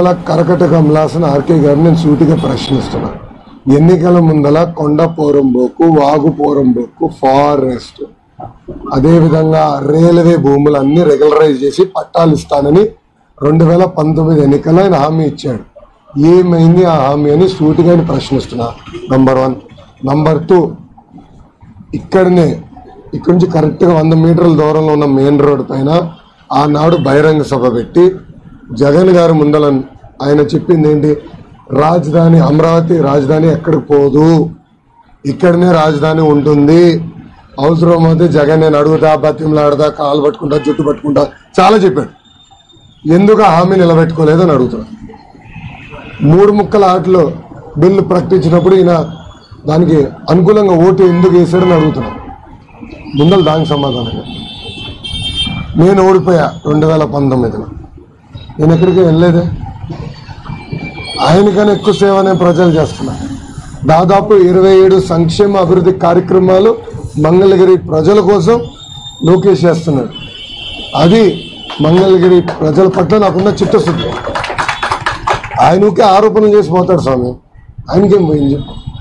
ముందల కరకట కమలాసన ఆర్కే గారిని నేను సూటిగా ప్రశ్నిస్తున్నా. ఎన్నికల ముందల కొండ పోరంబోకు, వాగు పోరంబోకు, ఫారెస్ట్, అదేవిధంగా రైల్వే భూములన్నీ రెగ్యులరైజ్ చేసి పట్టాలు ఇస్తానని 2019 ఎన్నికల్లో ఆయన హామీ ఇచ్చాడు. ఏమైంది ఆ హామీ అని సూటిగా ప్రశ్నిస్తున్నా. నంబర్ 1. నంబర్ 2, ఇక్కడి నుంచి కరెక్ట్గా 100 మీటర్ల దూరంలో ఉన్న మెయిన్ రోడ్ పైన ఆనాడు బహిరంగ సభ పెట్టి జగన్ గారి ముందల ఆయన చెప్పింది ఏంటి, రాజధాని అమరావతి రాజధాని ఎక్కడికి పోదు, ఇక్కడనే రాజధాని ఉంటుంది, అవసరమైతే జగన్ నేను అడుగుతా, బతిమలాడతా, కాలు పట్టుకుంటా, జుట్టు పట్టుకుంటా, చాలా చెప్పాడు. ఎందుకు ఆ హామీ నిలబెట్టుకోలేదని అడుగుతున్నా. 3 ముక్కల ఆటలో బిల్లు ప్రకటించినప్పుడు ఈయన దానికి అనుకూలంగా ఓటు ఎందుకు వేసాడని అడుగుతున్నా. ముందలు దానికి సమాధానంగా నేను ఓడిపోయా 2019లో. నేను ఎక్కడికి వెళ్ళలేదే. ఆయనకన్నా ఎక్కువ సేవనే ప్రజలు చేస్తున్నా. దాదాపు 27 సంక్షేమ అభివృద్ధి కార్యక్రమాలు మంగళగిరి ప్రజల కోసం లోకేష్ చేస్తున్నాడు. అది మంగళగిరి ప్రజల పట్ల నాకున్న చిత్తశుద్ధి. ఆయనకే ఆరోపణలు చేసి పోతాడు స్వామి. ఆయనకేం పోయింది?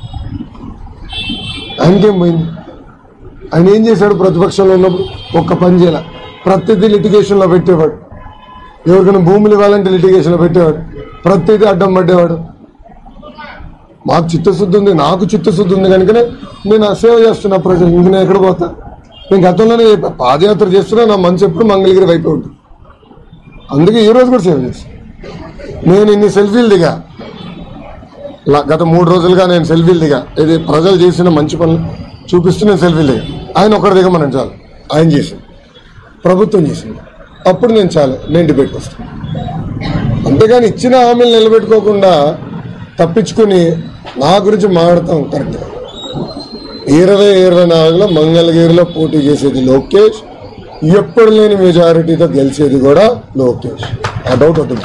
ఆయన ఏం చేశాడు? ప్రతిపక్షంలో ఉన్నప్పుడు ఒక్క పని చేయాల. ప్రతిదీ లిటిగేషన్లో పెట్టేవాడు. ఎవరికైనా భూములు ఇవ్వాలంటే లిటిగేషన్లో పెట్టేవాడు. ప్రతిదీ అడ్డం పడ్డేవాడు. మాకు చిత్తశుద్ధి ఉంది, నాకు చిత్తశుద్ధి ఉంది కనుకనే నేను ఆ సేవ చేస్తున్నా ప్రజలు. ఇంక నేను ఎక్కడ పోతా? నేను గతంలోనే పాదయాత్ర చేస్తున్నా. నా మనసు ఎప్పుడు మంగళగిరి వైపు ఉంటుంది. అందుకే ఈరోజు కూడా సేవ చేస్తాను. నేను ఇన్ని సెల్ఫీలు దిగా, గత 3 రోజులుగా నేను సెల్ఫీలు దిగా. ఇది ప్రజలు చేసిన మంచి పనులు చూపిస్తూ నేను సెల్ఫీలు దిగా. ఆయన ఒకటి దిగమని చాలు. ఆయన చేసింది, ప్రభుత్వం చేసింది. అప్పుడు నేను చాలు, నేను డిబేట్కి వస్తాను. అంతేగాని ఇచ్చిన హామీలు నిలబెట్టుకోకుండా తప్పించుకుని నా గురించి మాట్లాడతాం కరెక్ట్గా. 2024లో మంగళగిరిలో పోటీ చేసేది లోకేష్, ఎప్పుడు లేని మెజారిటీతో గెలిచేది కూడా లోకేష్. ఆ డౌట్ అవుతుంది.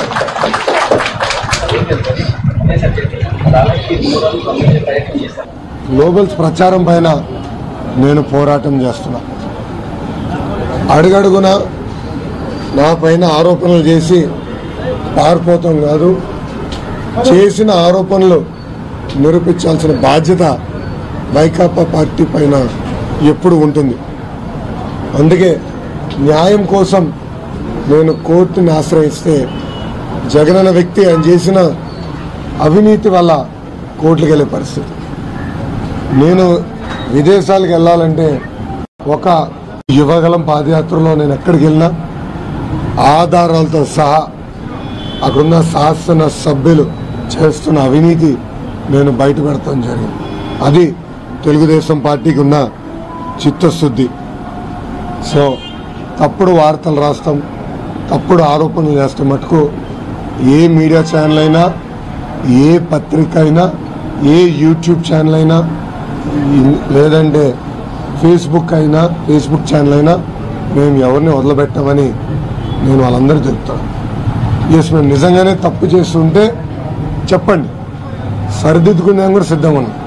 గ్లోబల్స్ ప్రచారం పైన నేను పోరాటం చేస్తున్నా. అడుగడుగున నా పైన ఆరోపణలు చేసి పారిపోతాం కాదు, చేసిన ఆరోపణలు నిరూపించాల్సిన బాధ్యత వైకాపా పార్టీ పైన ఎప్పుడు ఉంటుంది. అందుకే న్యాయం కోసం నేను కోర్టుని ఆశ్రయిస్తే జగన్ వ్యక్తి ఆయన చేసిన అవినీతి వల్ల కోర్టుకు వెళ్ళే పరిస్థితి. నేను విదేశాలకు వెళ్ళాలంటే ఒక యువగలం పాదయాత్రలో నేను ఎక్కడికి వెళ్ళినా ఆధారాలతో సహా అక్కడున్న శాసన సభ్యులు చేస్తున్న అవినీతి నేను బయట పెడతాం జరిగింది. అది తెలుగుదేశం పార్టీకి ఉన్న చిత్తశుద్ధి. సో తప్పుడు వార్తలు రాస్తాం, తప్పుడు ఆరోపణలు చేస్తాం మటుకు ఏ మీడియా ఛానల్ అయినా, ఏ పత్రిక అయినా, ఏ యూట్యూబ్ ఛానల్ అయినా, లేదంటే ఫేస్బుక్ ఛానల్ అయినా మేము ఎవరిని వదిలిపెట్టామని నేను వాళ్ళందరూ చెప్తాను. ఎస్, మేము నిజంగానే తప్పు చేస్తుంటే చెప్పండి, సరిదిద్దుకునే కూడా సిద్ధంగా ఉన్నాం.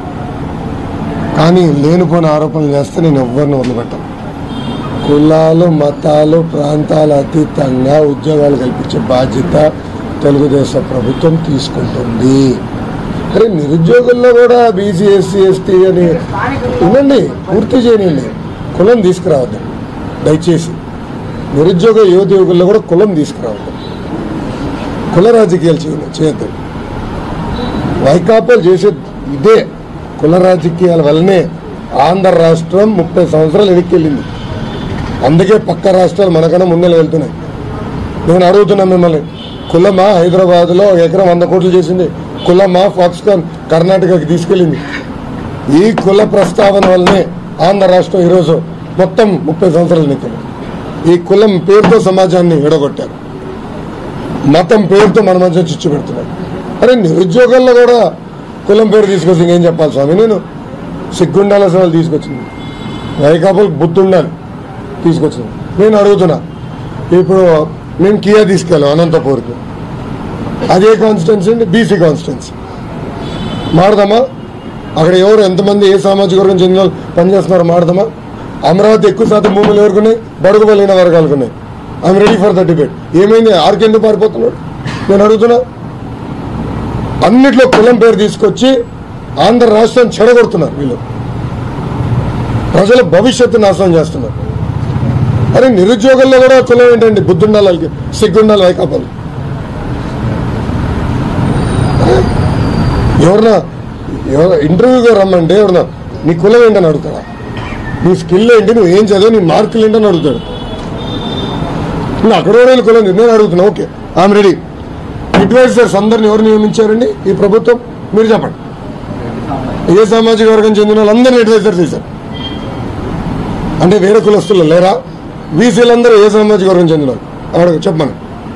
కానీ లేనిపోయిన ఆరోపణలు చేస్తే నేను ఎవరిని వదిలిపెట్టాను. కులాలు, మతాలు, ప్రాంతాల అతీతంగా ఉద్యోగాలు కల్పించే బాధ్యత తెలుగుదేశం ప్రభుత్వం తీసుకుంటుంది. అరే నిరుద్యోగుల్లో కూడా బీసీ, ఎస్సీ, ఎస్టీ అని వినండి, పూర్తి చేయనండి. కులం తీసుకురావద్దు దయచేసి. నిరుద్యోగ యువకుల్లో కూడా కులం తీసుకురావద్దు. కుల రాజకీయాలు చేయొద్దు. వైకాపాలు చేసే ఇదే కుల రాజకీయాల వల్లనే ఆంధ్ర రాష్ట్రం 30 సంవత్సరాలు వెనక్కి. అందుకే పక్క రాష్ట్రాలు మనకన్నా ముందర వెళ్తున్నాయి. నేను అడుగుతున్నా మిమ్మల్ని, కులమా హైదరాబాద్లో ఎకరం 100 కోట్లు చేసింది? కులమా ఫాక్స్కాన్ కర్ణాటకకి తీసుకెళ్ళింది? ఈ కుల ప్రస్తావన వల్లనే ఆంధ్ర రాష్ట్రం ఈరోజు మొత్తం 30 సంవత్సరాలు వెనక్కి. ఈ కులం పేరుతో సమాజాన్ని విడగొట్టారు, మతం పేరుతో మన మధ్య చిచ్చు పెడుతున్నారు. అరే నిరుద్యోగాల్లో కూడా కులం పేరు తీసుకొచ్చి ఇంకేం చెప్పాలి స్వామి? నేను సిగ్గుండాల సవాలు తీసుకొచ్చింది, వైకాపాలకు బుద్ధి ఉండాలి తీసుకొచ్చింది. నేను అడుగుతున్నా, ఇప్పుడు మేము కియా తీసుకెళ్ళాం అనంతపూర్కి, అదే కాన్స్టిట్యున్సీ అండి, బీసీ కాన్స్టిట్యున్సీ. మాడదామా? అక్కడ ఎవరు ఎంతమంది ఏ సామాజిక వర్గం చెందిన వాళ్ళు పనిచేస్తున్నారో మాడదామా? అమరావతి ఎక్కువ శాతం భూములు ఎవరుకున్నాయి? బడుగు బలైన వర్గాలకు ఉన్నాయి. I'm ready for the debate. ఏమైంది? ఆర్కెందుకు పారిపోతున్నాడు? నేను అడుగుతున్నా. అన్నిట్లో కులం పేరు తీసుకొచ్చి ఆంధ్ర రాష్ట్రాన్ని చెడగొడుతున్నారు వీళ్ళు. ప్రజల భవిష్యత్తు నాశనం చేస్తున్నారు. అరే నిరుద్యోగుల్లో కూడా కులం ఏంటండి? బుద్ధుండాలి, సిగ్గుండాలి వైకాపాలు. ఎవరన్నా ఇంటర్వ్యూగా రమ్మంటే ఎవరన్నా నీ కులం ఏంటని అడుగుతాడా? నీ స్కిల్ ఏంటి, నువ్వు ఏం చదివా, నీ మార్కులు ఏంటని అడుగుతాడు. నువ్వు అక్కడ కులం నేను అడుగుతున్నా. Okay, I'm ready. అడ్వైజర్స్ అందరిని ఎవరు నియమించారండి ఈ ప్రభుత్వం? మీరు చెప్పండి. ఏ సామాజిక వర్గం చెందిన వాళ్ళందరినీ అడ్వైజర్ చేశారు అంటే వేరే కులస్తులు లేరా? వీసీలందరూ ఏ సామాజిక వర్గం చెందిన వాళ్ళు చెప్పమని.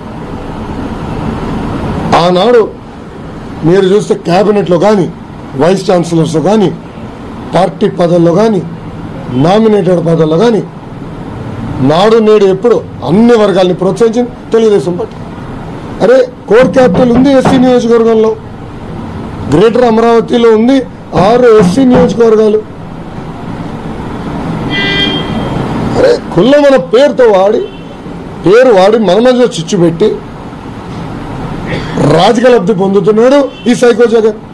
ఆనాడు మీరు చూస్తే క్యాబినెట్లో కానీ, వైస్ ఛాన్సలర్స్లో కానీ, పార్టీ పదవుల్లో కానీ, నామినేటెడ్ పదవుల్లో కానీ నాడు నేడు ఎప్పుడు అన్ని వర్గాల్ని ప్రోత్సహించింది తెలుగుదేశం పార్టీ. అరే కోర్ క్యాపిటల్ ఉంది ఎస్సీ నియోజకవర్గంలో, గ్రేటర్ అమరావతిలో ఉంది 6 ఎస్సీ నియోజకవర్గాలు. అరే కులం మన పేరుతో పేరు వాడి మన మధ్యలో చిచ్చు పెట్టి రాజకీయ లబ్ధి పొందుతున్నాడు ఈ సైకో జగన్.